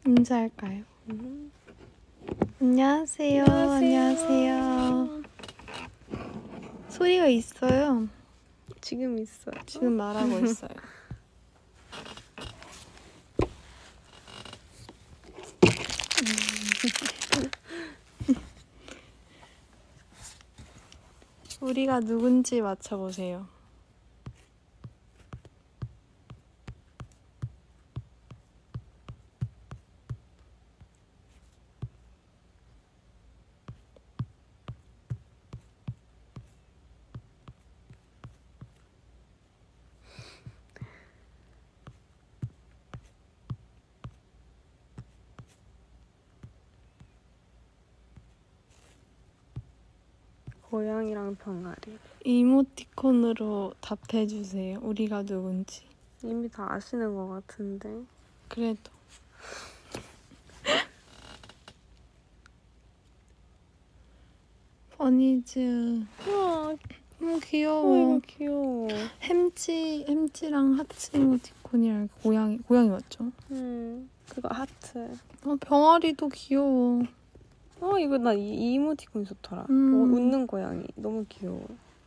인사할까요? 안녕하세요. 안녕하세요. 소리가 있어요. 지금 있어. 지금 말하고 있어요. 우리가 누군지 맞춰보세요. 고양이랑 병아리. 이모티콘으로 답해주세요. 우리가 누군지. 이미 다 아시는 것 같은데. 그래도. 버니즈. 우와, 너무 귀여워. 이거 귀여워. 햄찌랑 하트 이모티콘이랑 고양이 맞죠? 그거 하트. 병아리도 귀여워. 이거 나 이 이모티콘 좋더라. 웃는 고양이. 너무 귀여워.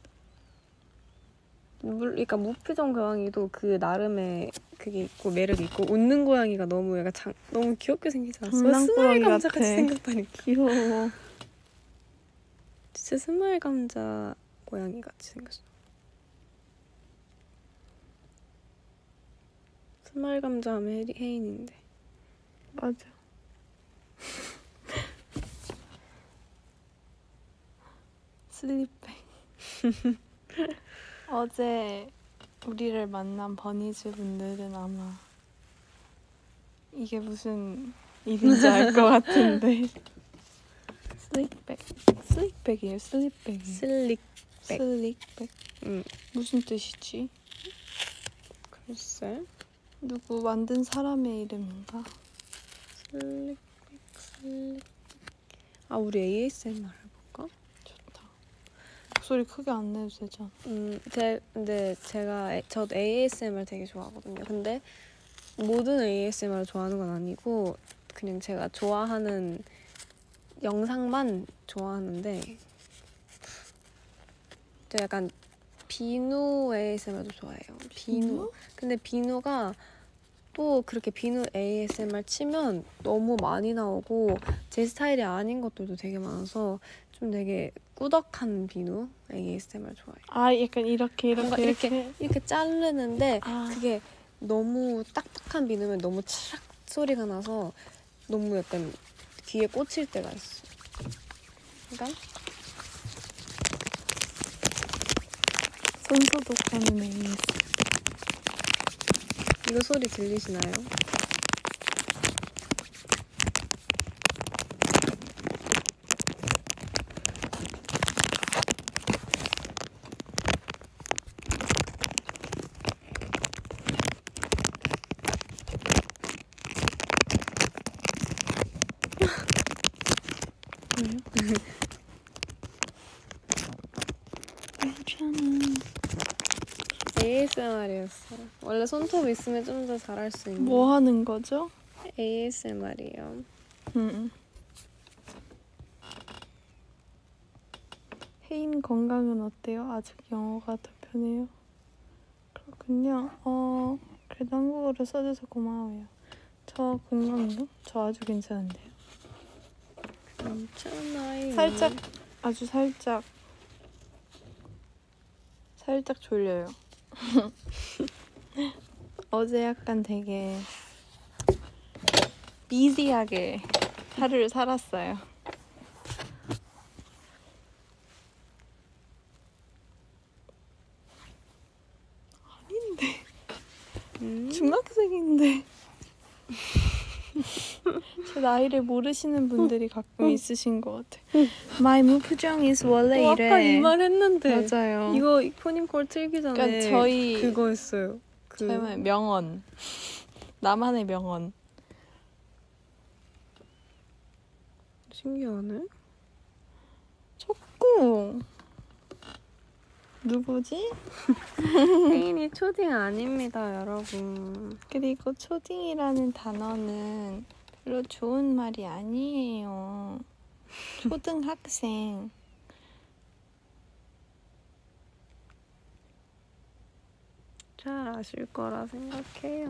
그러니까 무표정 고양이도 그 나름의 그게 있고 매력이 있고 웃는 고양이가 너무 약간 너무 귀엽게 생기지 않았어? 장난꾸러기 스마일 감자 같아. 같이 생겼다니까. 귀여워. 진짜 스마일 감자 고양이 같이 생겼어. 스마일 감자 하면 혜인인데. 맞아. 슬립백. 어제 우리를 만난 버니즈 분들은 아마 이게 무슨 일인지 알 것 같은데. 슬릭백이에요. 슬립백이에요. 슬릭백. 슬릭백. 무슨 뜻이지? 글쎄. 누구 만든 사람의 이름인가? 슬릭백. 우리 ASMR 해볼까? 좋다. 목소리 크게 안 내도 되잖아. 근데 저도 ASMR 되게 좋아하거든요. 근데 모든 ASMR을 좋아하는 건 아니고 그냥 제가 좋아하는 영상만 좋아하는데 저 약간 비누 ASMR도 좋아해요. 비누? 근데 비누가 또 그렇게 비누 ASMR 치면 너무 많이 나오고 제 스타일이 아닌 것들도 되게 많아서 좀 되게 꾸덕한 비누 ASMR 좋아해요. 약간 이렇게 자르는데 그게 너무 딱딱한 비누면 너무 치락 소리가 나서 너무 약간 귀에 꽂힐 때가 있어. 그러니까 손소독하는 AS. 이거 소리 들리시나요? ASMR이었어. 원래 손톱 있으면 좀 더 잘할 수 있는. 뭐 하는 거죠? ASMR이요. 혜인 건강은 어때요? 아직 영어가 더 편해요? 그렇군요. 그래도 한국어로 써줘서 고마워요. 저 건강이요? 저 아주 괜찮은데요. 괜찮아요. 아주 살짝 졸려요. 어제 약간 되게 비지하게 하루를 살았어요. 아닌데. 중학생인데. 제 나이를 모르시는 분들이 가끔 있으신 것 같아. My 무표정 is 원래 이래. 아까 이 말 했는데. 맞아요. 이거 포님콜 틀기 전에 그러니까 저희 그거 했어요. 저희만의 명언. 나만의 명언. 신기하네. 자꾸 누구지? 혜인이 초딩 아닙니다, 여러분. 그리고 초딩이라는 단어는 별로 좋은 말이 아니에요. 초등학생. 잘 아실 거라 생각해요.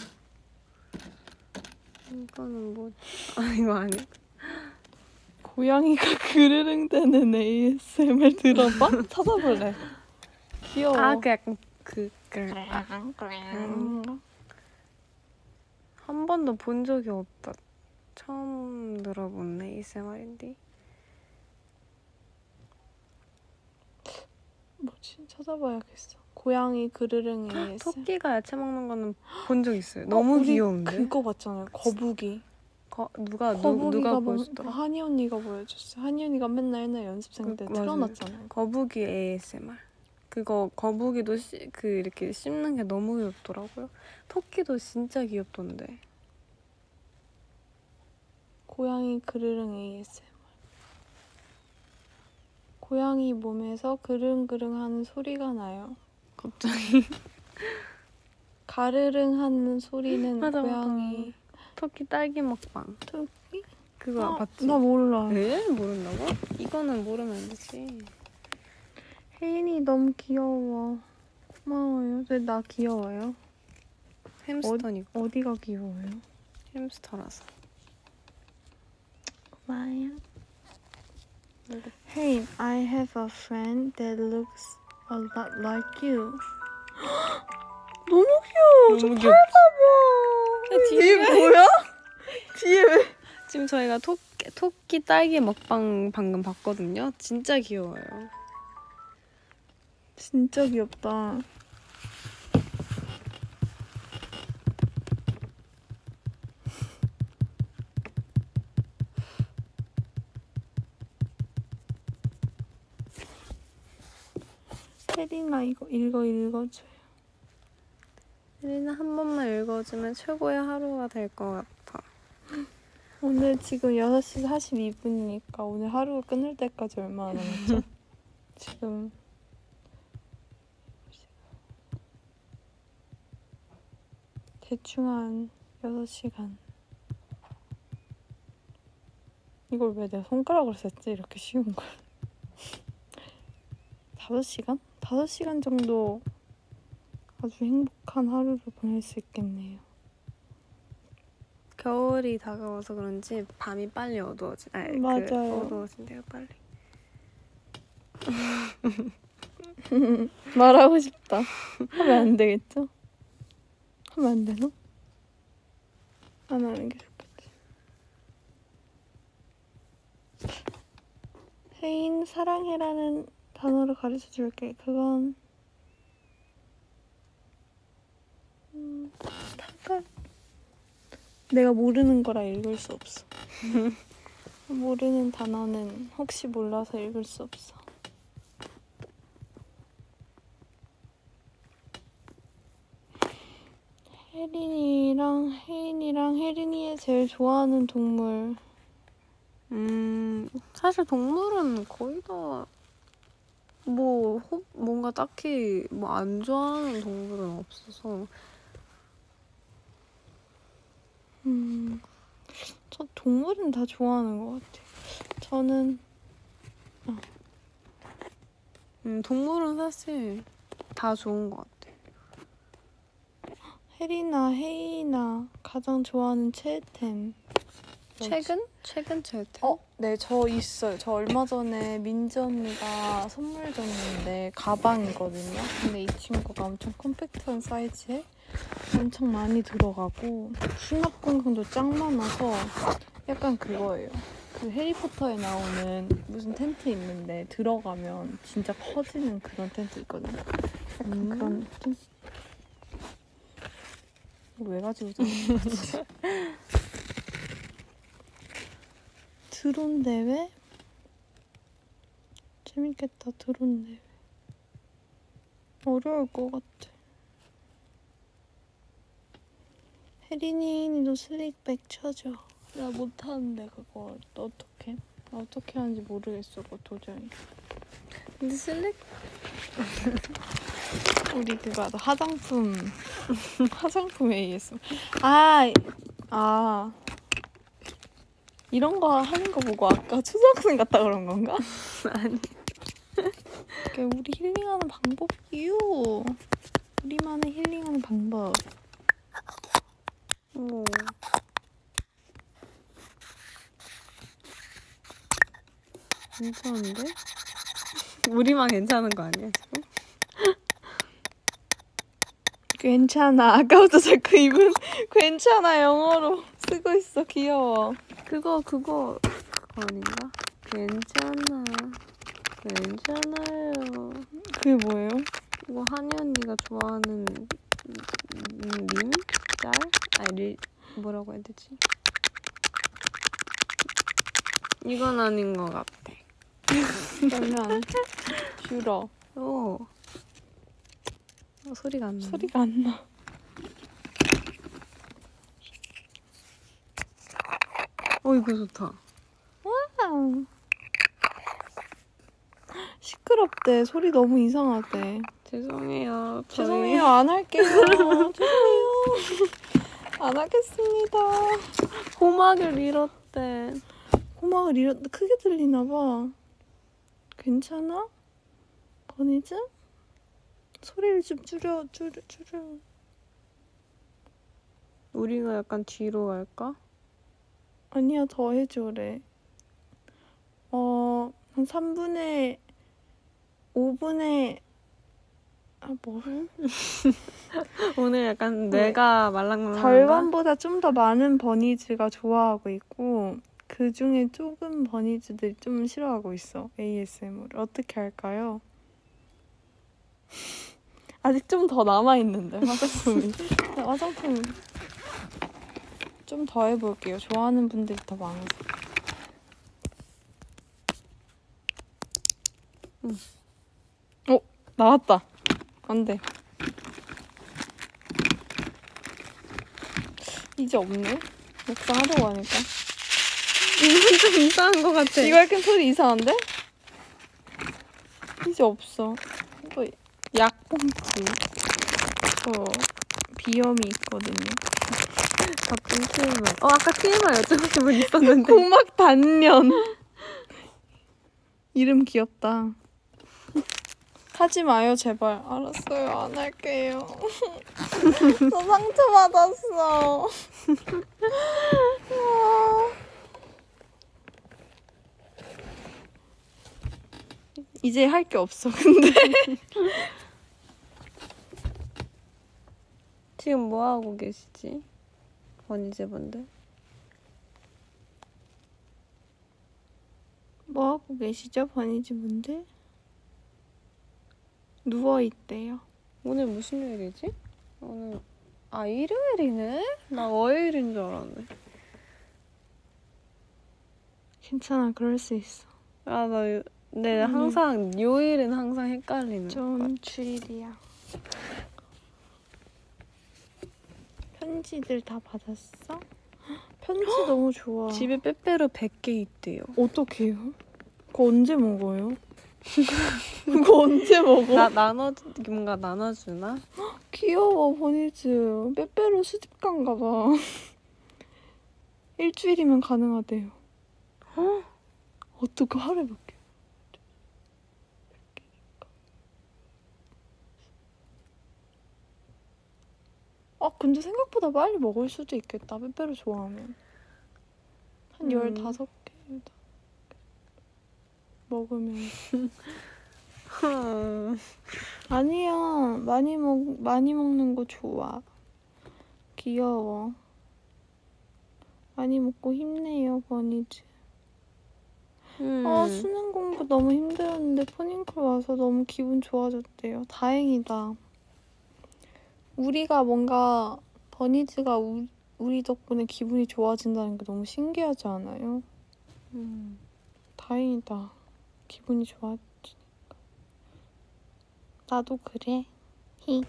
이거는 뭐 이거 아니야? 고양이가 그르릉대는 ASMR 들어봐? 찾아볼래. 귀여워. 그 약간 한 번도 본 적이 없다. 처음 들어본 ASMR인데. 뭐지? 찾아봐야겠어. 고양이 그르릉 ASMR. 토끼가 야채 먹는 거는 본 적 있어요. 너무 우리 귀여운데. 그거 봤잖아요. 거북이. 누가 거북이가 보여줬더라? 한이 언니가 보여줬어. 한이 언니가 맨날 옛날 연습생 때 맞아요. 틀어놨잖아요. 거북이 ASMR. 그거 거북이도 이렇게 씹는 게 너무 귀엽더라고요. 토끼도 진짜 귀엽던데. 고양이 그르릉 ASMR. 고양이 몸에서 그릉그릉 하는 소리가 나요. 갑자기 가르릉 하는 소리는 맞아, 고양이. 토끼 딸기 먹방. 토끼? 그거 봤지? 나 몰라. 에? 모른다고? 이거는 모르면 안 되지. 혜인이 너무 귀여워. 고마워요. 왜 나 귀여워요? 햄스터니까. 어디가 귀여워요? 햄스터라서. 고마워요. Hey, I have a friend that looks a lot like you. 너무 귀여워. 좀 너무 귀엽지? 팔봐봐. 뒤에 뭐야? 뒤에 왜? 지금 저희가 토끼 딸기 먹방 방금 봤거든요. 진짜 귀여워요. 진짜 귀엽다. 혜린아 이거 읽어줘요. 혜린아 한 번만 읽어주면 최고의 하루가 될 것 같아. 오늘 지금 6시 42분이니까 오늘 하루가 끝날 때까지 얼마나 남았죠? 지금 대충 한 6시간. 이걸 왜 내 손가락으로 썼지? 이렇게 쉬운 걸. 5시간? 5시간 정도 아주 행복한 하루를 보낼 수 있겠네요. 겨울이 다가와서 그런지 밤이 빨리 맞아요. 어두워진대요, 빨리. 말하고 싶다. 하면 안 되겠죠? 하면 안 되나? 안 하는 게 좋겠지. 혜인 사랑해라는 단어를 가르쳐 줄게. 그건 타가 내가 모르는 거라 읽을 수 없어. 모르는 단어는 혹시 몰라서 읽을 수 없어. 혜린이랑 혜인이랑 혜린이의 제일 좋아하는 동물. 사실 동물은 거의 다 뭔가 딱히 안 좋아하는 동물은 없어서. 저 동물은 다 좋아하는 것 같아요. 저는 동물은 사실 다 좋은 것 같아. 혜린아, 혜인아 가장 좋아하는 체육템. 최근 제템? 네, 저 있어요. 저 얼마 전에 민지 언니가 선물 줬는데 가방이거든요. 근데 이 친구가 엄청 컴팩트한 사이즈에 엄청 많이 들어가고 수납 공간도 짱 많아서 약간 그거예요. 그 해리포터에 나오는 무슨 텐트 있는데 들어가면 진짜 커지는 그런 텐트 있거든요. 약간 그런 느낌? 이거 왜 가지고 다니는 거지? 드론 대회? 재밌겠다, 드론 대회. 어려울 것 같아. 혜린이, 너 슬릭백 쳐줘. 나 못하는데 그거 어떻게 하는지 모르겠어, 그거 도저히. 근데 우리 그거 하자. 화장품 AS. 이런 거 하는 거 보고 아까 초등학생 같다 그런 건가? 아니. 이게 우리 힐링하는 방법이요. 우리만의 힐링하는 방법. 오. 괜찮은데? 우리만 괜찮은 거 아니야 지금? 괜찮아. 아까부터 자꾸 입은 괜찮아 영어로 쓰고 있어. 귀여워. 그거 아닌가? 괜찮아. 괜찮아요. 그게 뭐예요? 이거 한이 언니가 좋아하는 밈? 짤? 아니 뭐라고 해야 되지? 이건 아닌 것 같아. 그러면 줄어. 소리가 안 나. 소리가 안 나. 이거 좋다. 시끄럽대. 소리 너무 이상하대. 죄송해요. 죄송해요. 안 할게요. 죄송해요. 안 하겠습니다. 고막을 잃었대. 고막을 잃었는데 크게 들리나 봐. 괜찮아? 버니즈? 소리를 좀 줄여. 우리가 약간 뒤로 갈까? 아니야, 더 해줘래. 한 3분의 5분의 뭘? 오늘 약간 뇌가 말랑말랑한가? 절반보다 좀 더 많은 버니즈가 좋아하고 있고 그 중에 조금 버니즈들이 좀 싫어하고 있어. ASMR을 어떻게 할까요? 아직 좀 더 남아있는데 화장품이. 화장품 좀 더 해볼게요. 좋아하는 분들이 더 많아서. 나왔다. 안 돼. 이제 없네. 막상 하려고 하니까. 이건 좀 이상한 것 같아. 이거 약간 소리 이상한데? 이제 없어. 이거 약봉지. 비염이 있거든요. 가끔 TMI. 아까 TMI 여쭤보신 분 있었는데. 고막 단련. 이름 귀엽다. 하지 마요, 제발. 알았어요, 안 할게요. 저 상처받았어. 이제 할 게 없어, 근데. 지금 뭐 하고 계시지? 버니즈분들? 뭐 하고 계시죠, 버니즈 분들? 누워있대요. 오늘 무슨 요일이지? 오늘 일요일이네? 나 월요일인 줄 알았네. 괜찮아, 그럴 수 있어. 근데 항상 요일은 항상 헷갈리는 좀 주일이야. 편지들 다 받았어? 편지 너무 좋아. 집에 빼빼로 100개 있대요. 어떡해요? 그거 언제 먹어요? 그거 언제 먹어? 뭔가 나눠주나? 귀여워, 버니즈. 빼빼로 수집가인가 봐. 일주일이면 가능하대요. 어떡해, 하루에 몇 개? 근데 생각보다 빨리 먹을 수도 있겠다. 빼빼로 좋아하면. 한 15개 먹으면. 아니야. 많이 먹는 거 좋아. 귀여워. 많이 먹고 힘내요, 버니즈. 수능 공부 너무 힘들었는데 포닝클 와서 너무 기분 좋아졌대요. 다행이다. 우리가 뭔가 버니즈가 우리 덕분에 기분이 좋아진다는 게 너무 신기하지 않아요? 다행이다. 기분이 좋아지니까. 나도 그래. 히.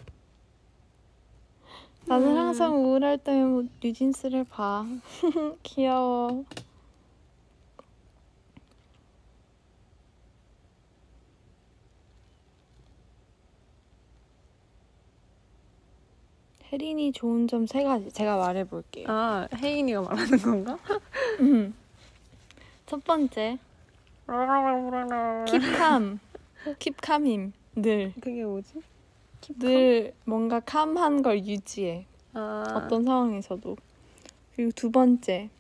나는 항상 우울할 때면 뉴진스를 봐. 귀여워. 혜린이 좋은 점 3가지. 제가 말해볼게요. 혜인이가 말하는 건가? 첫 번째, 킵캄. 킵캄임. 늘. 그게 뭐지? 늘 뭔가 캄한 걸 유지해. 어떤 상황에서도. 그리고 두 번째,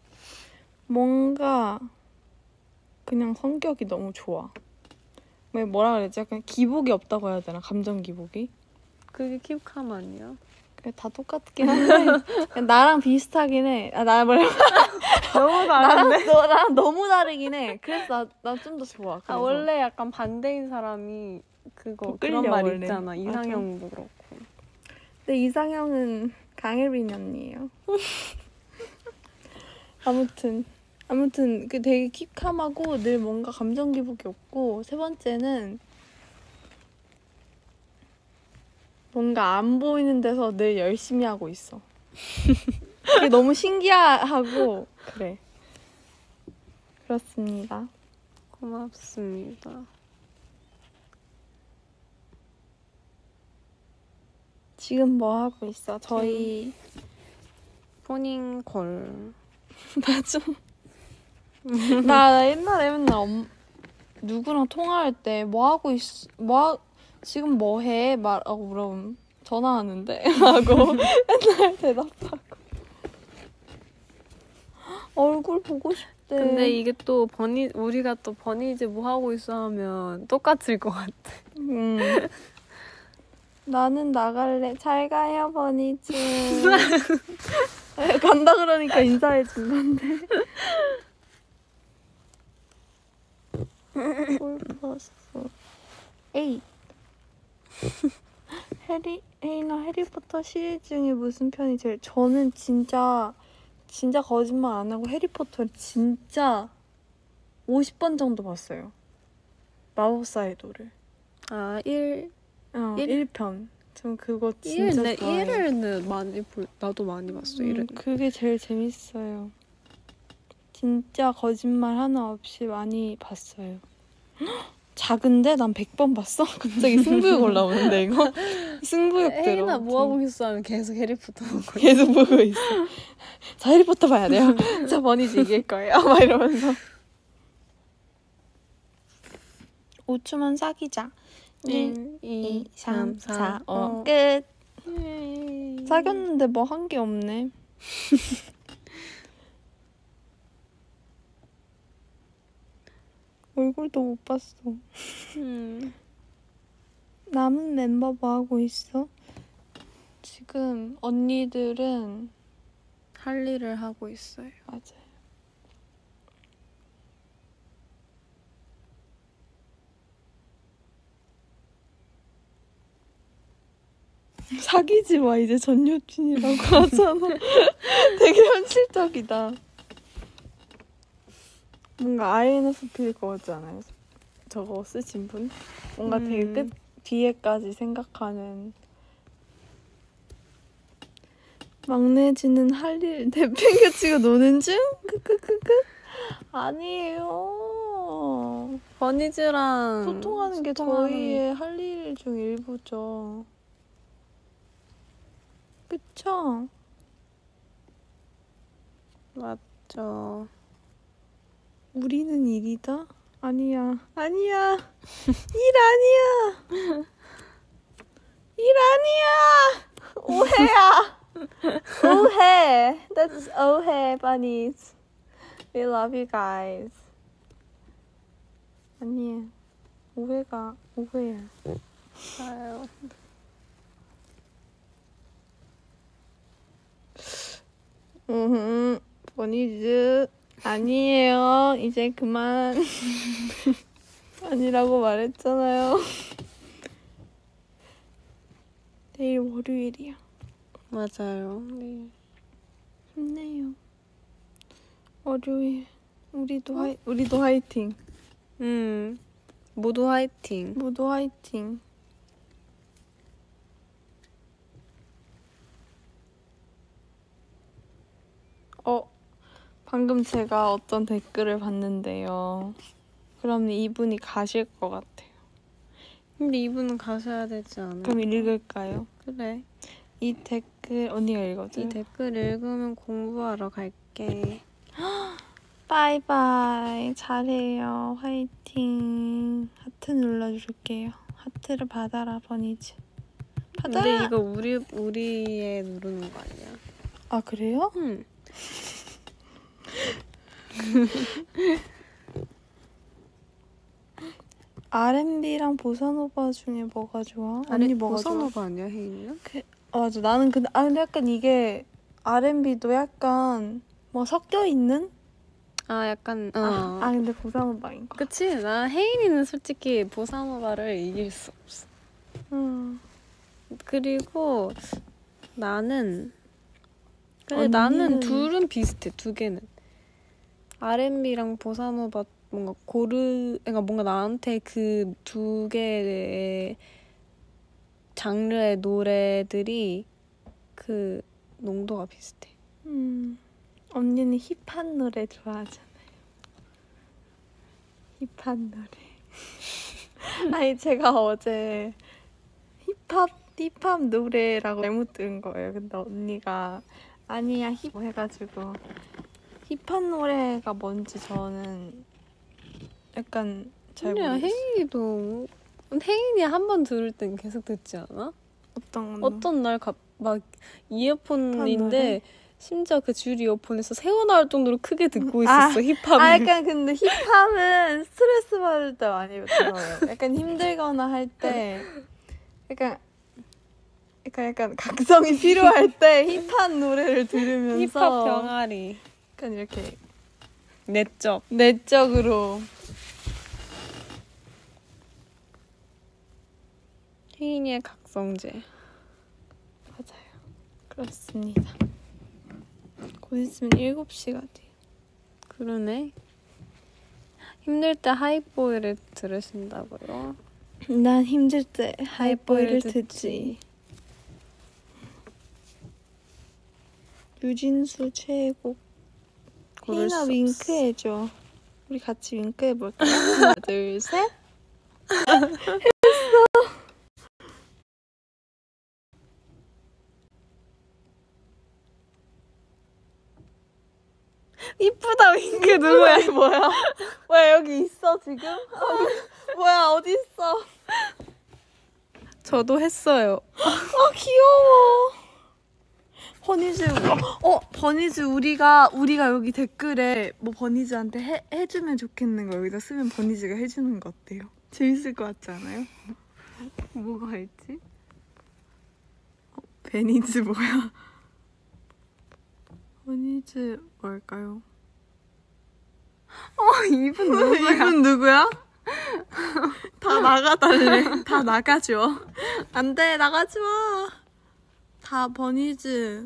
뭔가 그냥 성격이 너무 좋아. 뭐라 그러지? 약간 기복이 없다고 해야 되나? 감정 기복이? 그게 킵캄 아니야? 그게 다 똑같긴 한데 그냥 나랑 비슷하긴 해. 나 뭐라 너무 나랑 너무 다르긴 해. 그래서 나 좀 더 좋아. 그래서. 원래 약간 반대인 사람이 더 그런 끌려, 말 원래. 있잖아. 이상형도 그렇고. 근데 이상형은 강혜린 언니예요. 아무튼 그 되게 킥함하고 늘 뭔가 감정 기복이 없고, 세 번째는 뭔가 안 보이는 데서 늘 열심히 하고 있어. 그게 너무 신기하고 그래. 그렇습니다. 고맙습니다. 지금 뭐 하고 있어? 저희 포닝콜. 나 옛날에 맨날 누구랑 통화할 때 지금 뭐 해? 말하고 물어보면 전화하는데 하고 맨날 대답하고 얼굴 보고 싶대. 근데 이게 또 우리가 또 버니즈 뭐 하고 있어 하면 똑같을 것 같아. 나는 나갈래. 잘 가요, 버니즈. 간다 그러니까 인사해 준 건데. 뭘 봤어? 에이. 혜인아, 해리포터 시리즈 중에 무슨 편이 저는 진짜 거짓말 안 하고 해리포터를 진짜 50번 정도 봤어요. 마법사의 돌을. 1편. 전 그거 진짜 좋아해요. 1을 나도 많이 봤어. 1을. 그게 제일 재밌어요. 진짜 거짓말 하나 없이 많이 봤어요. 작은데? 난 100번 봤어? 갑자기 승부욕 올라오는데 이거? 승부욕 들어. 혜인아 뭐 하고 있어 하면 계속 해리포터 보고 있어. 계속 보고 있어. 자, 해리포터 봐야 돼요. 자, 버니즈 이길 거예요. 막 이러면서. 5초만 사귀자. 1, 2, 3, 4, 5. 끝. 사귀었는데 뭐 한 게 없네. 얼굴도 못 봤어. 남은 멤버 뭐 하고 있어? 지금 언니들은 할 일을 하고 있어요. 맞아요. 사귀지 마, 이제 전 여친이라고 하잖아. 되게 현실적이다. 뭔가 INFP일 것 같지 않아요? 저거 쓰신 분? 뭔가 되게 뒤에까지 생각하는. 막내지는 할 일 내팽개치고 노는 중? 크크크크. 아니에요. 버니즈랑 소통하는 게 저희의 할 일 중 일부죠. 그쵸? 맞죠. 우리는 일이다? 아니야. 일 아니야. 일 아니야. 오해야. 오해. That's 오해, bunnies. We love you guys. 아니야. 오해야. 아유. 버니즈. 아니에요. 이제 그만. 아니라고 말했잖아요. 내일 월요일이야. 맞아요. 네. 힘내요. 월요일. 우리도 화이팅. 모두 화이팅. 모두 화이팅. 방금 제가 어떤 댓글을 봤는데요. 그럼 이분이 가실 것 같아요. 근데 이분은 가셔야 되지 않아요? 그럼 읽을까요? 그래. 이 댓글 언니가 읽어줘. 이 댓글 읽으면 공부하러 갈게. 바이바이. 잘해요. 화이팅. 하트 눌러줄게요. 하트를 받아라, 버니즈. 받아라. 근데 이거 우리에 누르는 거 아니야? 아, 그래요? 응. R&B랑 보사노바 중에 뭐가 좋아? 언니 뭐가 좋아? 보사노바 아니야, 혜인이는? 맞아. 나는 근데 약간 이게 R&B도 약간 뭐 섞여 있는? 아, 약간 근데 보사노바인 거. 그치? 나 혜인이는 솔직히 보사노바를 이길 수 없어. 그리고 나는 나는 둘은 비슷해. 두 개는 R&B랑 보사노바 그러니까 뭔가 나한테 그 두 개의 장르의 노래들이 그 농도가 비슷해. 언니는 힙한 노래 좋아하잖아요. 힙한 노래. 아니 제가 어제 힙합 노래라고 잘못 들은 거예요. 근데 언니가 아니야 힙 해가지고 힙한 노래가 뭔지 저는 약간 잘 아니야, 모르겠어요. 혜인이 한 번 들을 땐 계속 듣지 않아? 어떤 날 막 이어폰인데 심지어 그 줄 이어폰에서 새어나올 정도로 크게 듣고 있었어. 힙합을. 약간 근데 힙합은 스트레스 받을 때 많이 들어요. 약간 힘들거나 할 때 약간 각성이 필요할 때 힙한 노래를 들으면서 힙합 병아리. 약간 이렇게 내적으로 혜인이의 각성제. 맞아요. 그렇습니다. 곧 있으면 7시가 돼. 그러네. 힘들 때 하이보이를 들으신다고요? 난 힘들 때 하이보이를 듣지. 유진수 최애곡. 혜인아 윙크 해줘. 우리 같이 윙크 해볼까요? 하나 둘 셋. 이쁘다 윙크 누구야? 뭐야? 왜 여기 있어 지금? 뭐야 어디 있어? 저도 했어요. 귀여워. 버니즈 우리가 여기 댓글에 뭐 버니즈한테 해주면 좋겠는 거 여기다 쓰면 버니즈가 해주는 거 어때요? 재밌을 것 같지 않아요? 뭐가 있지? 베니즈 뭐야? 버니즈 뭘까요? 이분 누구야? 이분 누구야? 다 나가달래. 다 나가줘. 안 돼, 나가지 마. 다 버니즈.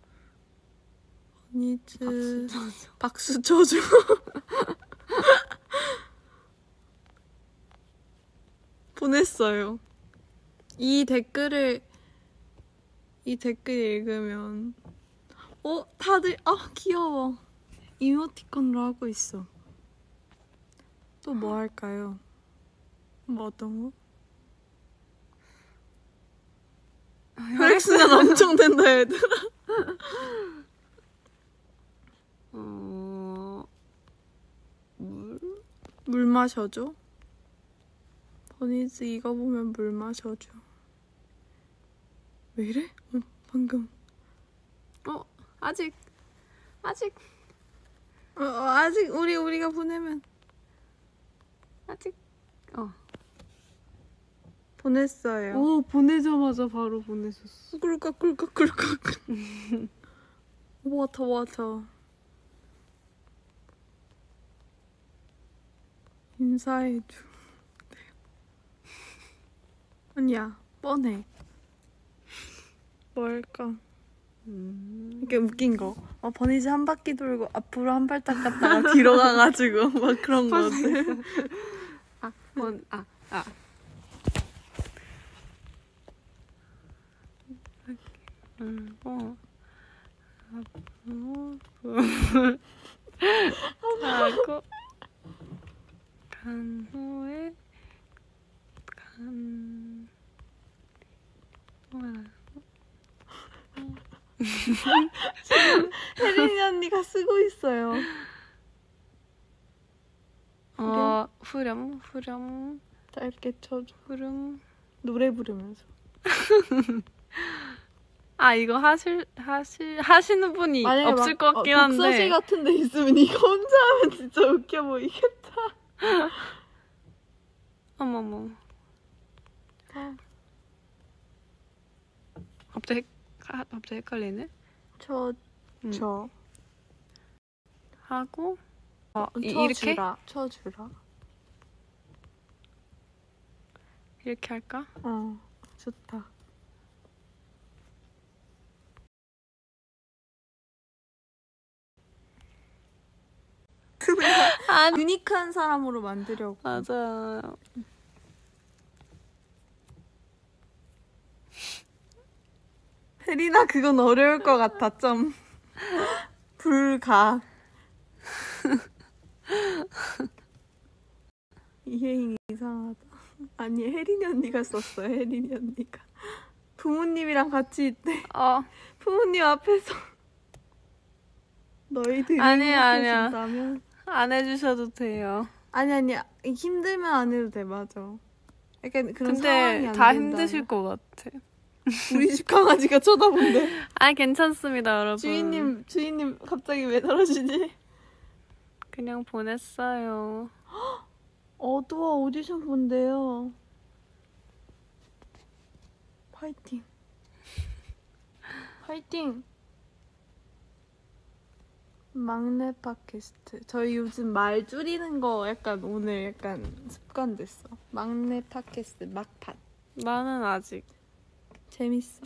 박수 쳐줘. 보냈어요. 이 댓글 읽으면 다들 귀여워. 이모티콘으로 하고 있어. 또 뭐 할까요? 뭐 어떤 거? 혈액순환 엄청 된다 얘들아. 물 마셔줘. 버니즈 이거 보면 물 마셔줘. 왜 이래? 방금. 아직. 아직 우리가 보내면. 아직. 보냈어요. 보내자마자 바로 보내셨어. 꿀꺽. 워터. 인사해줘. 아니야, 뻔해. 뭘까? 이렇게 웃긴 거. 버니즈 한 바퀴 돌고 앞으로 한 발짝 갔다가 뒤로 가가지고 막 그런 거들. 하고 간 후에 혜린이 언니가 쓰고 있어요. 후렴 후렴 짧게 쳐줘. 후렴. 노래 부르면서. 아 이거 하시는 분이 만약에 없을 막, 것 같긴 한데. 독서실 같은 데 있으면 이거 혼자 하면 진짜 웃겨 보이겠다. 어머머. 갑자기 헷갈리네. 저 하고 이렇게? 이렇게 쳐주라. 이렇게 할까? 좋다. 유니크한 사람으로 만들려고. 맞아요. 혜린아 그건 어려울 것 같아. 좀 불가. 이혜인 이상하다. 아니 혜린이 언니가 썼어요. 혜린이 언니가 부모님이랑 같이 있대. 부모님 앞에서 너희들이 행복해진다면 안 해주셔도 돼요. 아니 힘들면 안 해도 돼. 맞아. 약간 그런 근데 상황이 안 다 된다면. 힘드실 것 같아. 우리 집 강아지가 쳐다본대. 아 괜찮습니다 여러분. 주인님 갑자기 왜 저러시지? 그냥 보냈어요. 어두워. 오디션 본대요. 파이팅. 파이팅. 막내 팟캐스트. 저희 요즘 말 줄이는 거 약간 오늘 약간 습관 됐어. 막내 팟캐스트 막팟. 나는 아직. 재밌어.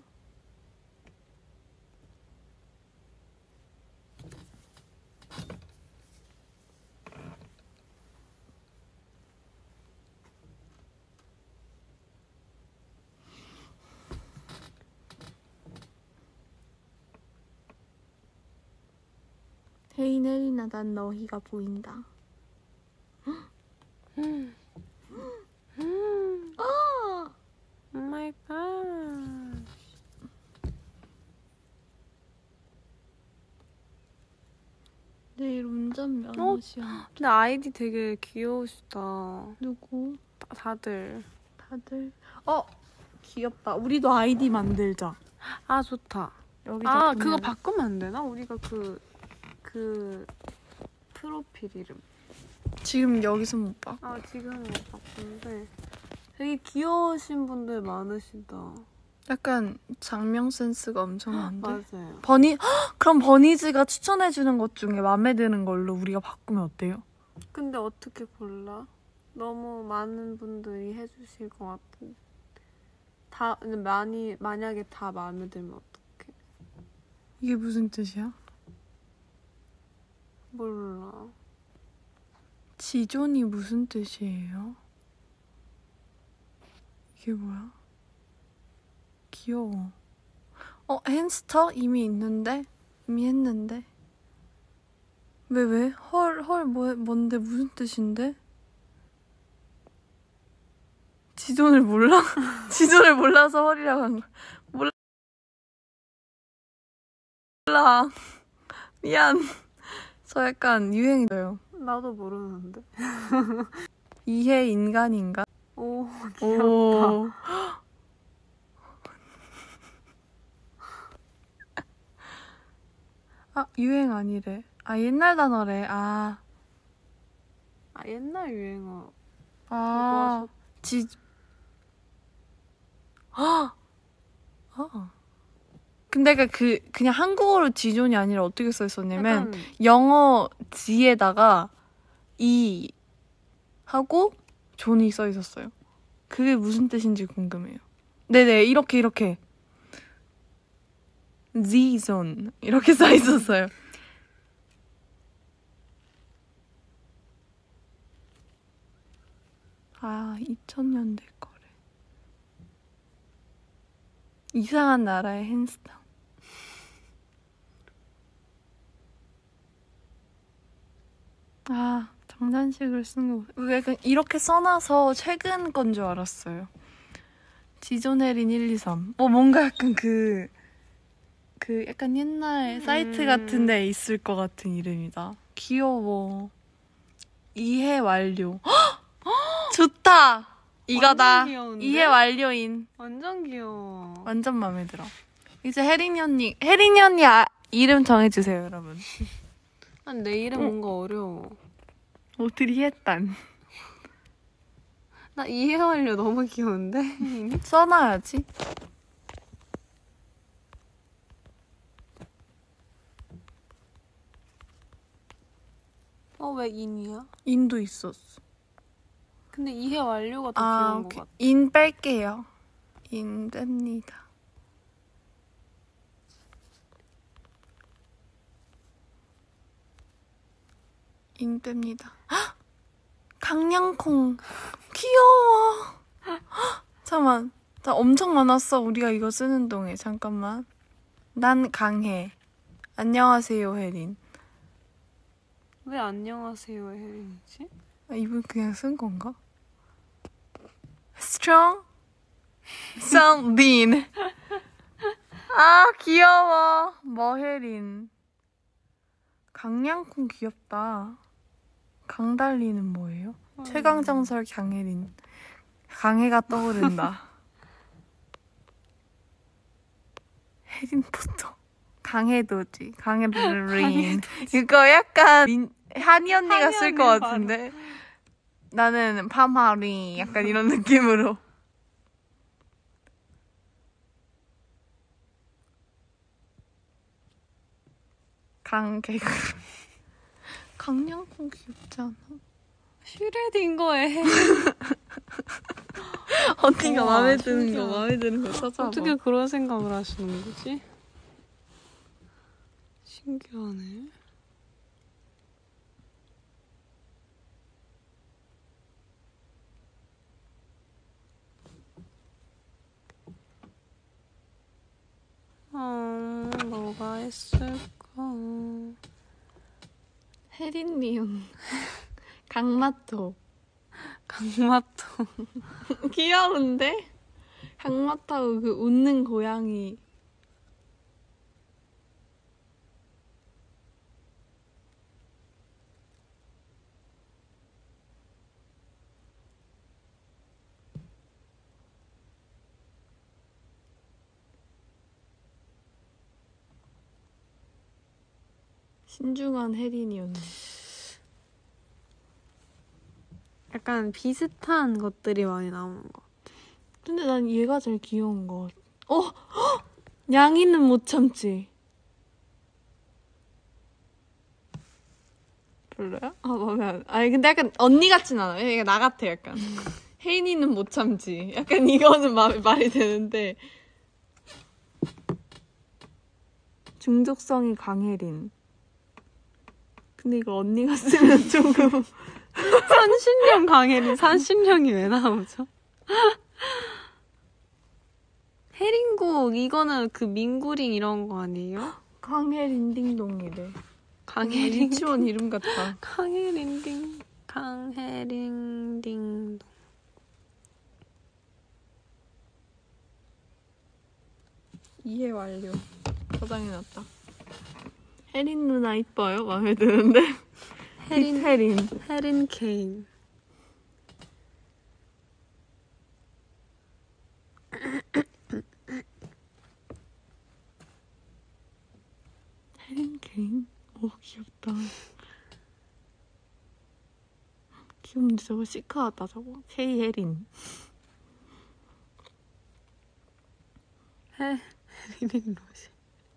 혜인 혜린아 난 너희가 보인다. 오 마이 갓. 내일 운전면허 시험. 근데 아이디 되게 귀여우시다. 누구? 다들. 귀엽다. 우리도 아이디 만들자. 아 좋다. 여기다 그거 바꾸면 안 되나? 우리가 그 프로필 이름. 지금 여기서 못 봐. 지금은 못 바꾸는데 되게 귀여우신 분들 많으시다. 약간 장명 센스가 엄청난데. 맞아요. 그럼 버니즈가 추천해주는 것 중에 마음에 드는 걸로 우리가 바꾸면 어때요? 근데 어떻게 골라? 너무 많은 분들이 해주실 것 같은데. 만약에 다 마음에 들면 어떡해? 이게 무슨 뜻이야? 몰라. 지존이 무슨 뜻이에요? 이게 뭐야? 귀여워. 햄스터? 이미 했는데. 왜? 헐, 뭔데, 무슨 뜻인데? 지존을 몰라? 지존을 몰라서 헐이라고 한 거야. 몰라. 미안. 저 약간 유행이에요. 나도 모르는데. 이해 인간인가? 오, 귀엽다. 유행 아니래. 옛날 단어래. 옛날 유행어. 근데 그냥 한국어로 지존이 아니라 어떻게 써 있었냐면 약간 영어 지에다가 이 하고 존이 써 있었어요. 그게 무슨 뜻인지 궁금해요. 네네, 이렇게 Zone 이렇게 써 있었어요. 아, 2000년대 거래. 이상한 나라의 햄스터. 아, 장단식을 쓴 거. 약간 이렇게 써놔서 최근 건 줄 알았어요. 지존해린 123. 뭔가 약간 그 약간 옛날 사이트 같은 데 있을 것 같은 이름이다. 귀여워. 이해 완료. 좋다. 이거다. 완전 귀여운데? 이해 완료인. 완전 귀여워. 완전 마음에 들어. 이제 혜린이 언니 이름 정해주세요, 여러분. 내 이름 뭔가 어려워. 오드리 햇단. 나 이해 완료 너무 귀여운데? 써놔야지. 왜 인이야? 인도 있었어. 근데 이해 완료가 더 귀여운 것 오케이. 같아. 인 뺄게요. 인 뺍니다. 인 뺍니다. 헉! 강냥콩. 귀여워. 헉! 잠깐만. 나 엄청 많았어. 우리가 이거 쓰는 동에. 잠깐만. 난 강해. 안녕하세요, 혜린. 왜 안녕하세요 혜린이지? 이분 그냥 쓴 건가? Strong? 썬빈. 귀여워. 머혜린. 강냥콩 귀엽다. 강달리는 뭐예요? 최강정설 강혜린. 강혜가 떠오른다. 혜린부터. 강혜도지. 강혜린. 이거 약간 한이 언니가 쓸 것 같은데. 나는 파마리. 약간 이런 느낌으로. 강개구. 강냥콩 귀엽지 않아? 슈레딩 거에 언니가 우와, 마음에 드는 신기하다. 거 마음에 드는 거 찾아봐. 어떻게 그런 생각을 하시는 거지? 신기하네. 뭐가 있을까? 혜린니움. 강마토. 강마토. 귀여운데? 강마토 그 웃는 고양이. 신중한 혜린이었네. 약간 비슷한 것들이 많이 나오는 것 같아. 근데 난 얘가 제일 귀여운 것 같아. 양이는 못 참지. 별로야? 마음에 안. 아니 근데 약간 언니 같진 않아. 그러니까 나 같아 약간. 혜인이는 못 참지. 약간 이거는 말이 되는데. 중독성이 강혜린. 근데 이거 언니가 쓰면 조금. 산신령 강혜린 산신령이 왜 나오죠? 해린국 이거는 그 민구링 이런 거 아니에요? 강혜린 딩동이래. 강혜린 유치원 이름 같다. 강혜린 딩동. 이해 완료. 저장해놨다. 혜린 누나 이뻐요? 마음에 드는데? 혜린 케인. 혜린 케인? 오 귀엽다. 귀엽는데 저거 시크하다 저거. K 혜린. 혜린 로시.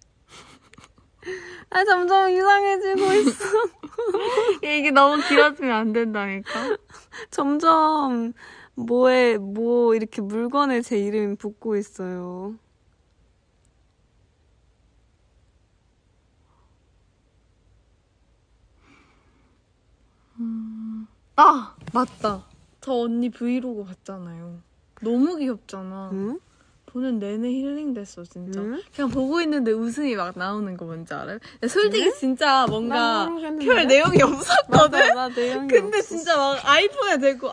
점점 이상해지고 있어. 이게 너무 길어지면 안 된다니까. 점점 이렇게 물건에 제 이름이 붙고 있어요. 맞다. 저 언니 브이로그 봤잖아요. 너무 귀엽잖아. 응? 보는 내내 힐링됐어 진짜. 응? 그냥 보고 있는데 웃음이 막 나오는 거 뭔지 알아요? 솔직히 진짜 뭔가 나 모르겠는데? 별 내용이 없었거든? 나 내용이 근데 없었어. 진짜 막 아이폰에 대고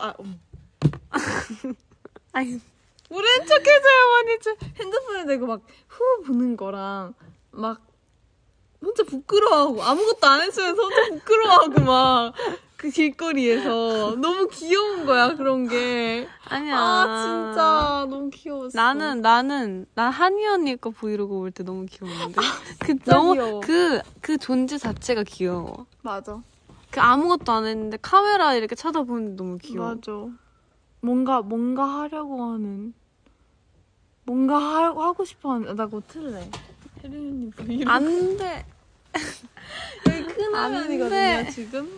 아니, 모른 척 해줘요 많이. 핸드폰에 대고 막 후 보는 거랑 막 혼자 부끄러워하고 아무것도 안 했으면서 혼자 부끄러워하고 막 그 길거리에서 너무 귀여운 거야 그런 게. 아니야. 아 진짜 너무 귀여웠어. 난 한이 언니 거 브이로그 볼 때 너무 귀여웠는데. 진짜 귀여워. 그 존재 자체가 귀여워. 맞아. 그 아무것도 안 했는데 카메라 이렇게 쳐다보는데 너무 귀여워. 맞아. 뭔가 하려고 하는. 뭔가 하고 싶어 하는. 나 그거 틀래. 혜린 언니 브이로그. 안 돼. 여기 큰 화면이거든요 지금.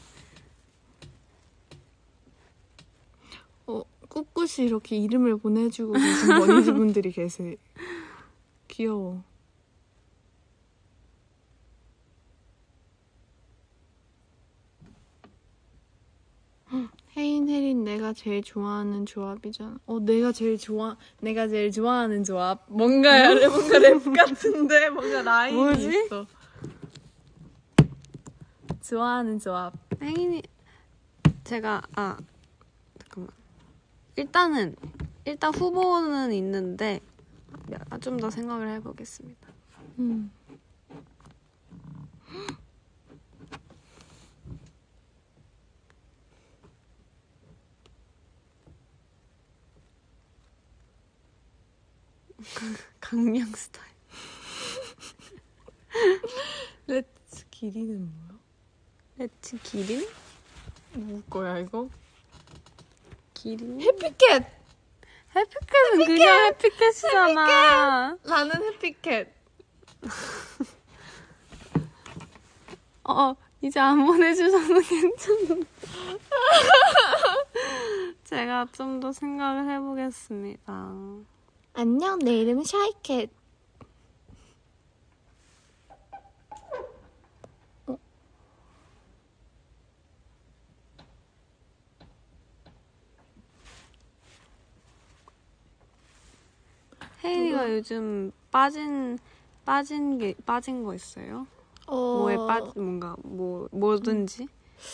꿋꿋이 이렇게 이름을 보내주고 계신 머니즈 분들이 계세요. 귀여워. 혜린 내가 제일 좋아하는 조합이잖아. 내가 제일 좋아하는 조합. 뭔가 랩 같은데 뭔가 라인이 뭐지? 있어. 좋아하는 조합. 혜인이 제가 잠깐만. 일단 후보는 있는데 좀 더 생각을 해보겠습니다. 강령 스타일. 렛츠 기리는 뭐야? 레츠 기린? 누구 거야 이거? 기린? 해피캣! 해피캣은 그냥 해피캣이잖아. 나는 해피캣. 이제 안 보내주셔도 괜찮은데. 제가 좀 더 생각을 해보겠습니다. 안녕, 내 이름은 샤이캣. 혜인이가 요즘 빠진 거 있어요? 뭐든지?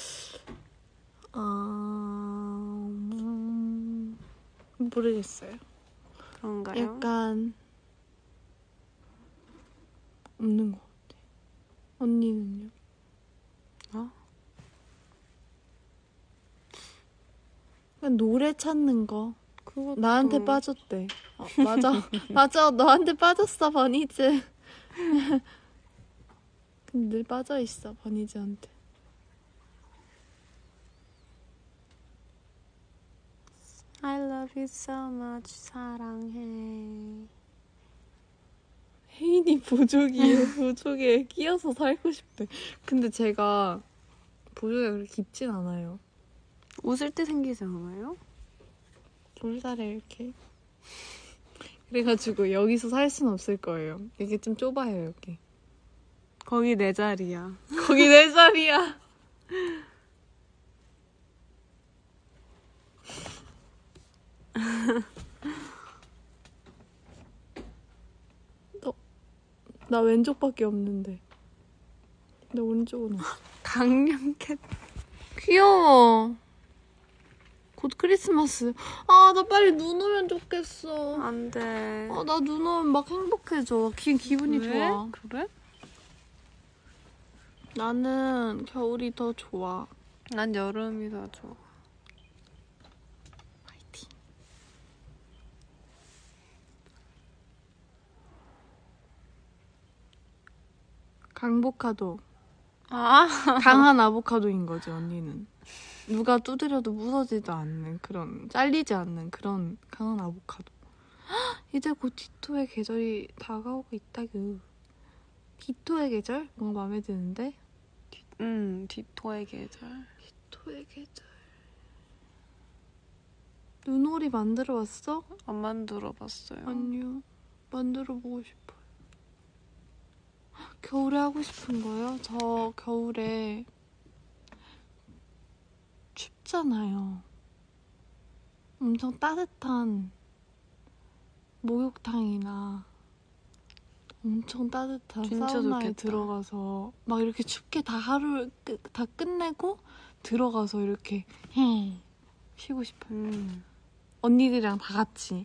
모르겠어요. 그런가요? 약간 없는 것 같아. 언니는요? 그냥 노래 찾는 거. 그것도... 나한테 빠졌대. 맞아. 너한테 빠졌어, 버니즈. 근데 늘 빠져있어, 버니즈한테. I love you so much. 사랑해. 혜인이 보조기에 보조개에 끼어서 살고 싶대. 근데 제가 보조개가 그렇게 깊진 않아요. 웃을 때 생기지 않아요? 돌다래 이렇게. 그래가지고 여기서 살 수는 없을 거예요. 이게 좀 좁아요 여기. 거기 내 자리야. 거기 내 자리야. 나 왼쪽밖에 없는데. 내 오른쪽은 없어. 강령캣. 귀여워. 곧 크리스마스. 나 빨리 눈 오면 좋겠어. 안 돼. 나 눈 오면 막 행복해져. 기분이 왜? 좋아. 그래? 나는 겨울이 더 좋아. 난 여름이 더 좋아. 파이팅. 강보카도. 강한 아보카도인 거지, 언니는. 누가 두드려도 부서지도 않는 그런, 잘리지 않는 그런 강한 아보카도. 이제 곧 디토의 계절이 다가오고 있다구. 디토의 계절? 뭔가 마음에 드는데? 디토의 계절. 디토의 계절. 눈오리 만들어 왔어? 안 만들어봤어요. 아니요. 만들어 보고 싶어요. 겨울에 하고 싶은 거요? 저 겨울에 춥잖아요. 엄청 따뜻한 목욕탕이나 엄청 따뜻한 진짜 사우나에 좋겠다. 들어가서 막 이렇게 춥게 다 하루 다 끝내고 들어가서 이렇게 쉬고 싶어요. 언니들이랑 다 같이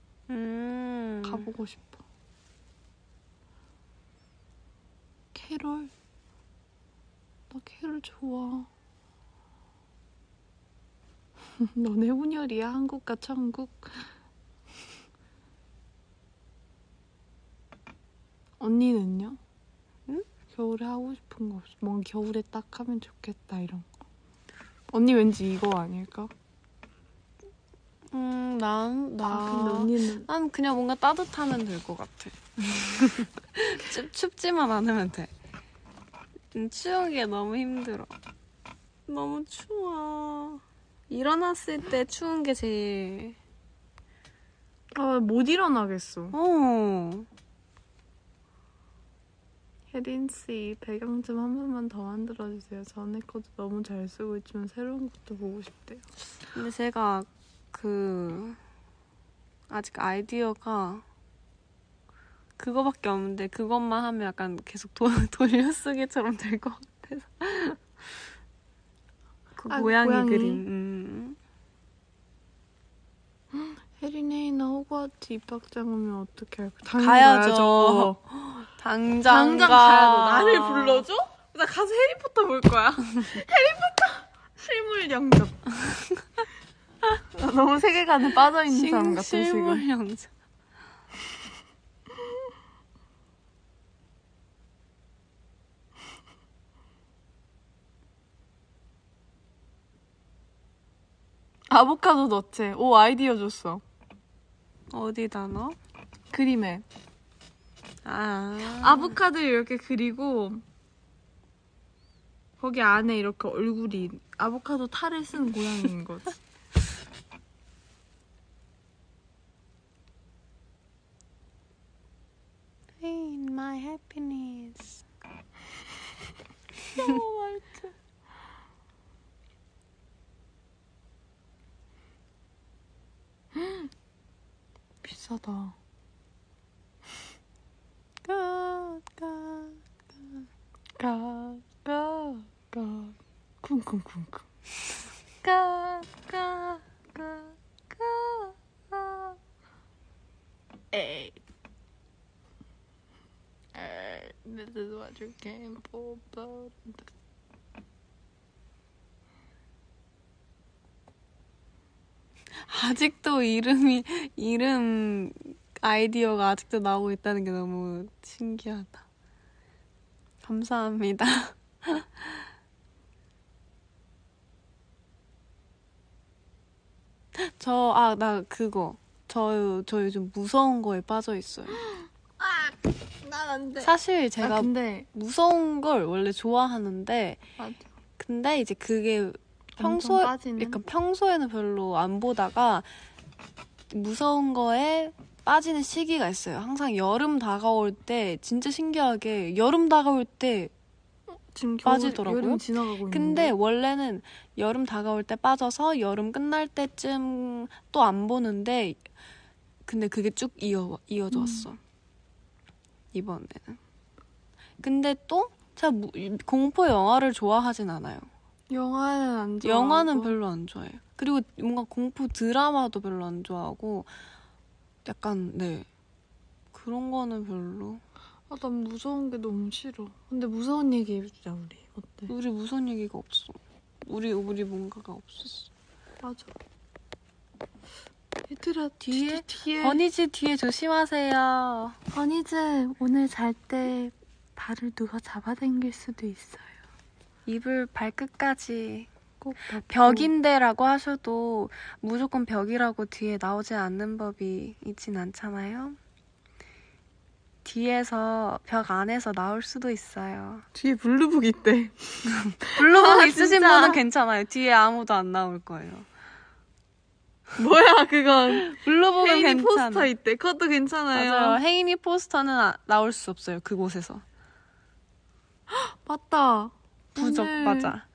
가보고 싶어. 캐롤? 나 캐롤 좋아. 너네 혼혈이야? 한국과 천국? 언니는요? 응? 겨울에 하고 싶은 거 없어? 뭔 겨울에 딱 하면 좋겠다 이런 거. 언니 왠지 이거 아닐까? 근데 언니는 난 그냥 뭔가 따뜻하면 될 것 같아. 춥지만 않으면 돼. 추운 게 너무 힘들어. 너무 추워. 일어났을 때 추운 게 제일. 못 일어나겠어. 혜린씨 배경 좀 한 번만 더 만들어주세요. 전에 것도 너무 잘 쓰고 있지만 새로운 것도 보고 싶대요. 근데 제가 아직 아이디어가 그거밖에 없는데 그것만 하면 약간 계속 돌려쓰기처럼 될 것 같아서. 고양이 그림. 혜린이 나 호그와트 입학장 오면 어떻게 할까? 당장 가야죠. 당장 가야 돼. 나를 불러줘? 나 가서 해리포터 볼 거야. 해리포터 실물 영접. 나 너무 세계관에 빠져있는 사람 같아 실물 지금. 영접. 아보카도 넣채. 오 아이디어 줬어. 어디다 넣어? 그림에. 아보카도를 이렇게 그리고 거기 안에 이렇게 얼굴이 아보카도 탈을 쓴 고양이인 거지. In my happiness. 비싸다. 쿵쿵쿵쿵. 에이. This is what you came for, but... 아직도 이름 아이디어가 아직도 나오고 있다는 게 너무 신기하다. 감사합니다. 저 요즘 무서운 거에 빠져 있어요. 난 안 돼. 사실 제가 근데 무서운 걸 원래 좋아하는데, 맞아. 근데 이제 그게 엄청 빠지는? 약간 평소에는 별로 안 보다가 무서운 거에 빠지는 시기가 있어요. 항상 여름 다가올 때 진짜 신기하게 여름 다가올 때 지금 빠지더라고요. 여름 지나가고 있는데. 근데 원래는 여름 다가올 때 빠져서 여름 끝날 때쯤 또 안 보는데, 근데 그게 쭉 이어져 왔어. 이번에는. 근데 또 제가 공포 영화를 좋아하진 않아요. 영화는 안 좋아하고. 영화는 별로 안 좋아해요. 그리고 뭔가 공포 드라마도 별로 안 좋아하고 약간 그런 거는 별로. 난 무서운 게 너무 싫어. 근데 무서운 얘기 해주자 우리. 어때? 우리 무서운 얘기가 없어. 우리 뭔가가 없었어. 맞아. 얘들아 뒤에 버니즈 뒤에 조심하세요. 버니즈 오늘 잘 때 발을 누가 잡아당길 수도 있어요. 이불 발끝까지 꼭 덮고. 벽인데라고 하셔도 무조건 벽이라고 뒤에 나오지 않는 법이 있진 않잖아요. 뒤에서 벽 안에서 나올 수도 있어요. 뒤에 블루북 있대. 블루북 있으신 진짜? 분은 괜찮아요. 뒤에 아무도 안 나올 거예요. 뭐야 그건. 블루북은 혜인이 괜찮아. 포스터 있대. 그것도 괜찮아요. 맞아요. 혜인이 포스터는 나올 수 없어요. 그곳에서. 맞다. 부적 오늘... 맞아.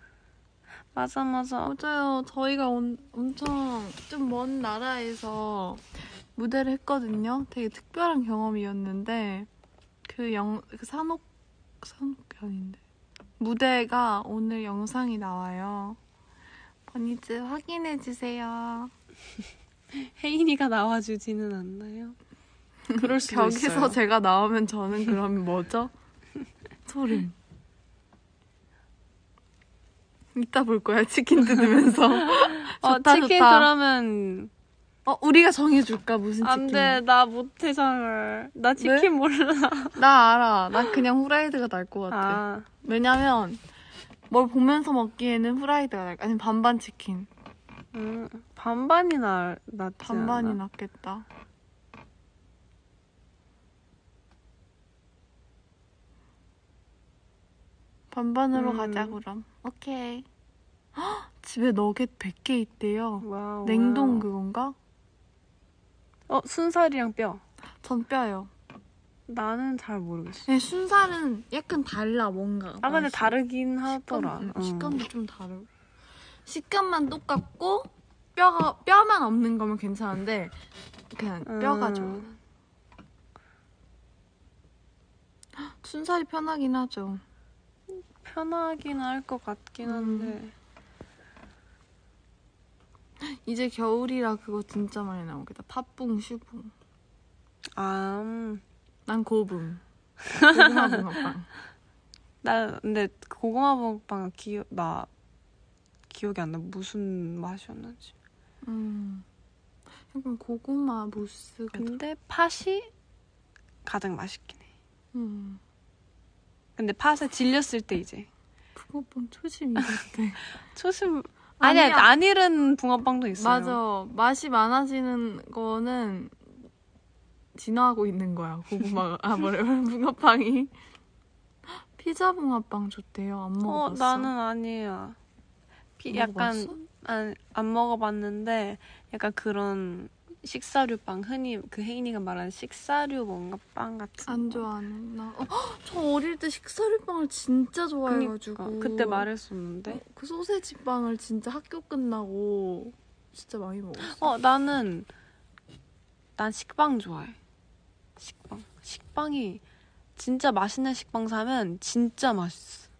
맞아요. 저희가 엄청 좀 먼 나라에서 무대를 했거든요. 되게 특별한 경험이었는데 그 산옥이 아닌데 무대가 오늘 영상이 나와요. 버니즈 확인해주세요. 혜인이가 나와주지는 않나요? 그럴 수도 있어요. 벽에서 제가 나오면 저는 그러면 뭐죠? 소름. 이따 볼 거야, 치킨 뜯으면서. 좋다, 치킨 좋다. 그러면 우리가 정해줄까, 무슨 치킨? 안 돼. 나 못해 상을. 나 치킨 몰라. 나 알아. 나 그냥 후라이드가 날 것 같아. 아, 왜냐면 뭘 보면서 먹기에는 후라이드가 날 아니면 반반 치킨. 반반이 낫지 반반이 않아? 낫겠다. 반반으로 가자 그럼. 오케이. 헉, 집에 너겟 100개 있대요. 와우. 냉동 와우. 그건가? 순살이랑 뼈. 전 뼈요. 나는 잘 모르겠어. 네, 순살은 약간 달라 뭔가. 근데 맛이. 다르긴 하더라. 식감도 좀 다르고. 식감만 똑같고 뼈만 없는 거면 괜찮은데 그냥 뼈가 좋아. 순살이 편하긴 하죠. 편하긴 할 것 같긴 한데. 이제 겨울이라 그거 진짜 많이 나오겠다. 팥붕, 슈붕. 난 고붕. 고구마 붕어빵. 나 근데 고구마 붕어빵 나 기억이 안 나. 무슨 맛이었는지. 약간 고구마 무스가. 근데 팥이 가장 맛있긴 해. 음. 근데 팥에 질렸을 때 이제 붕어빵 초심 이랬대. 초심 아니야. 안 잃은 붕어빵도 있어요. 맞아. 맛이 많아지는 거는 진화하고 있는 거야. 고구마가 붕어빵이. 피자 붕어빵 좋대요. 안 먹어봤어. 나는 아니야. 약간 안 먹어봤는데 약간 그런 식사류빵 흔히 혜인이가 말하는 식사류 뭔가 빵 같은 안 거. 좋아하는 나. 저 어릴 때 식사류빵을 진짜 좋아해가지고. 그러니까, 그때 말했었는데. 그 소세지 빵을 진짜 학교 끝나고 진짜 많이 먹었어. 난 식빵 좋아해. 식빵이 진짜 맛있는 식빵 사면 진짜 맛있어.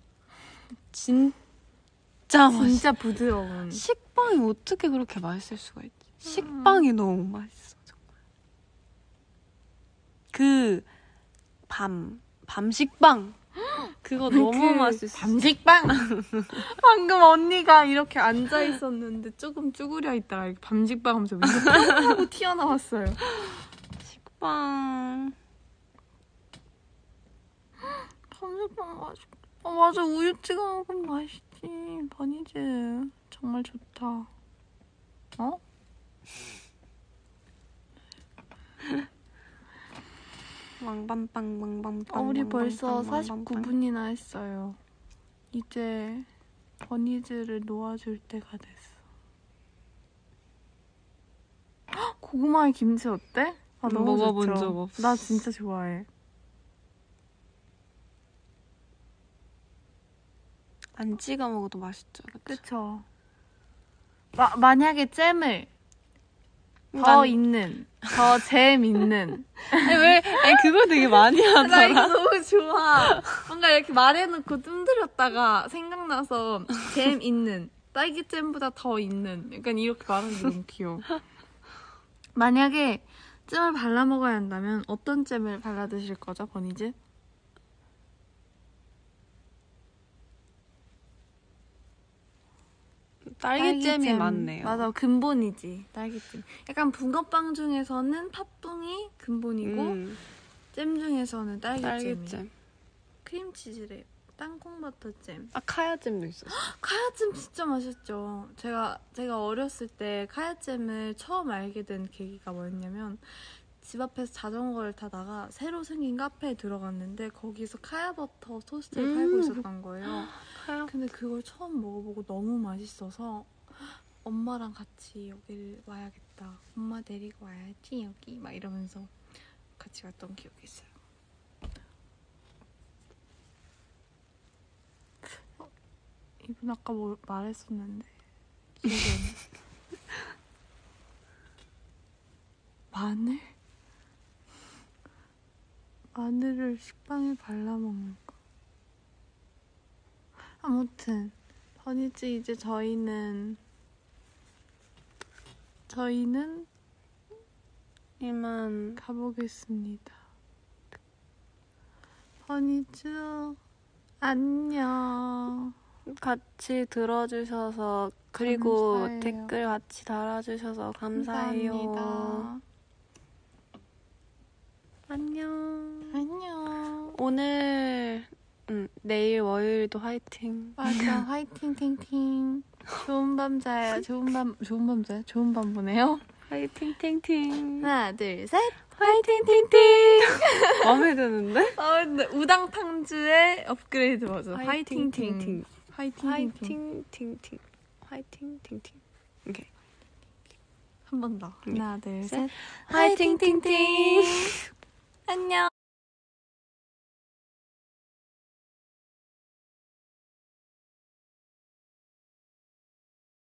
진짜 부드러운. 식빵이 어떻게 그렇게 맛있을 수가 있지? 식빵이 너무 맛있어 정말. 그 밤식빵 그거 너무 맛있어. 밤식빵. 방금 언니가 이렇게 앉아 있었는데 조금 쭈그려 있다가 이렇게 밤식빵 하면서 위로 뿅 하고 튀어나왔어요. 식빵. 밤식빵 맛있다. 맞아, 우유 찍어 먹으면 맛있지. 버니즈 정말 좋다. 왕밤빵. 우리 벌써 49분이나 했어요. 이제 버니즈를 놓아줄 때가 됐어. 헉, 고구마에 김치 어때? 너무 먹어본 좋죠? 적 없어. 나 진짜 좋아해. 안 찍어 먹어도 맛있죠. 그쵸? 만약에 잼을 더 잼 있는. 그거 되게 많이 나 하더라. 이거 너무 좋아. 뭔가 이렇게 말해놓고 뜸들였다가 생각나서 잼 있는. 딸기잼보다 더 있는. 약간 이렇게 말하는 게 너무 귀여워. 만약에 잼을 발라 먹어야 한다면 어떤 잼을 발라 드실 거죠, 버니즈? 딸기잼이 많네요. 맞아, 근본이지, 딸기잼. 약간 붕어빵 중에서는 팥붕이 근본이고 잼 중에서는 딸기잼. 크림치즈래. 땅콩버터잼. 카야잼도 있었어. 카야잼 진짜 맛있죠. 제가 어렸을 때 카야잼을 처음 알게 된 계기가 뭐였냐면 집 앞에서 자전거를 타다가 새로 생긴 카페에 들어갔는데 거기서 카야버터 토스트를 팔고 있었던 거예요. 근데 그걸 처음 먹어보고 너무 맛있어서 엄마랑 같이 여기를 와야겠다. 엄마 데리고 와야지 여기 막 이러면서 같이 갔던 기억이 있어요. 이분 아까 뭐 말했었는데 기억이 안 나. 마늘을 식빵에 발라먹는 거. 아무튼 버니즈 이제 저희는 이만 가보겠습니다. 버니즈 안녕. 같이 들어주셔서 그리고 감사해요. 댓글 같이 달아주셔서 감사해요. 감사합니다. 안녕. 안녕. 오늘 내일 월요일도 화이팅. 맞아. 화이팅 팅팅. 좋은 밤 자요. 좋은 밤 자요? 좋은 밤 보내요. 화이팅 팅팅. 하나, 둘, 셋. 화이팅 팅팅. 마음에 드는데? 근데 우당탕주의 업그레이드 버전. 화이팅 팅. 팅팅. 화이팅 팅. 화이팅 팅팅. 화이팅 팅팅. 오케이. 한 번 더. 하나, 둘, 셋. 화이팅 팅팅. 안녕.